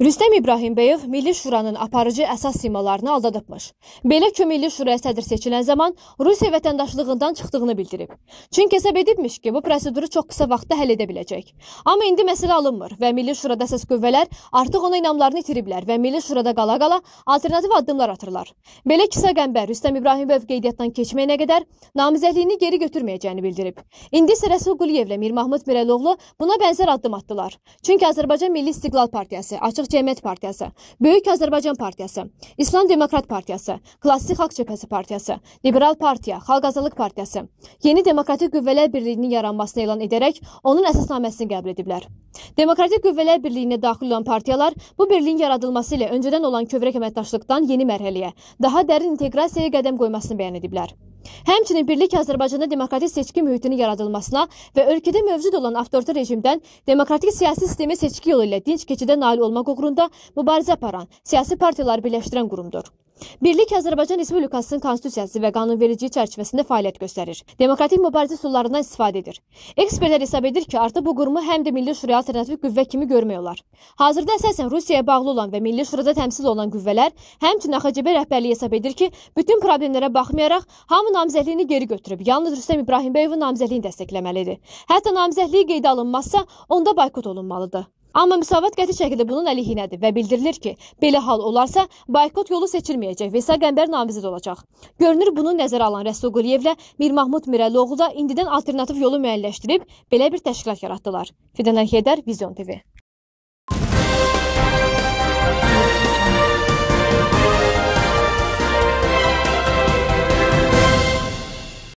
Rüstəm İbrahimbəyev Milli Şuranın aparıcı əsas simalarını aldadıbmış. Belə ki, Milli Şuraya sədr seçilən zaman Rusiya vətəndaşlığından çıxdığını bildirib. Çünki hesab edibmiş ki, bu proseduru çox qısa vaxtda həll edə biləcək. Amma indi məsələ alınmır və Milli Şurada əsas qüvvələr artıq ona inamlarını itiriblər və Milli Şurada qala-qala alternativ addımlar atırlar. Belə ki, Səqəmbər Rüstəm İbrahimbəyev qeydiyyatdan keçməyənə qədər namizədliyini geri götürməyəcəyini bildirib. İndi isə Rəsul Quliyevlə Mir Mahmud Mirəloğlu buna bənzər addım atdılar. Çünki Azərbaycan Milli İstiqlal Partiyası, Açıq Cəmiyyət Partiyası, Böyük Azərbaycan Partiyası, İslam Demokrat Partiyası, Klassik Xalq Cəbhəsi Partiyası, Liberal Partiya, Xalq Azadlıq Partiyası Yeni Demokratik Qüvvələr Birliyinin yaranmasını elan edərək onun əsasnaməsini qəbul ediblər. Demokratik Qüvvələr Birliyinə daxil olan partiyalar bu birliyin yaradılması ilə öncədən olan kövrək əməkdaşlıqdan yeni mərhələyə, daha dərin inteqrasiyaya qədəm qoymasını bəyan ediblər. Həmçinin birlik Azərbaycanda demokratik seçki mühitinin yaradılmasına və ölkədə mövcud olan avtoritar rejimdən demokratik siyasi sistemi seçki yolu ilə dinç keçidə nail olmaq uğrunda mübarizə aparan, siyasi partiyaları birləşdirən qurumdur. Birlik Azərbaycan Respublikasının konstitusiyası və qanunvericiliyi çərçivəsində fəaliyyət göstərir. Demokratik mübarizə üsullarından istifadə edir. Ekspertlər hesab edir ki, artıq bu qurumu həm də Milli Şuraya alternativ qüvvə kimi görmək olar. Hazırda əsasən Rusiyaya bağlı olan və Milli Şurada təmsil olunan qüvvələr, həmçinin AXCB rəhbərliyi hesab edir ki, bütün problemlərə baxmayaraq hamı namizədliyini geri götürüb, yalnız Rüstəm İbrahimbəyevin namizədliyini dəstəkləməlidir. Hətta namizədliyi qeydə alınmazsa, onda boykot olunmalıdır. Amma Müsavat qəti şəkildə bunun əleyhinədir və bildirilir ki, belə hal olarsa, boykot yolu seçilməyəcək və Səqəmbər namizəd olacaq. Görünür, bunu nəzərə alan Rəsul Quliyevlə Mir Mahmud Mirəloğlu da indidən alternativ yolu müəyyənləşdirib belə bir təşkilat yaratdılar. Fidan Heydər, Vizyon TV.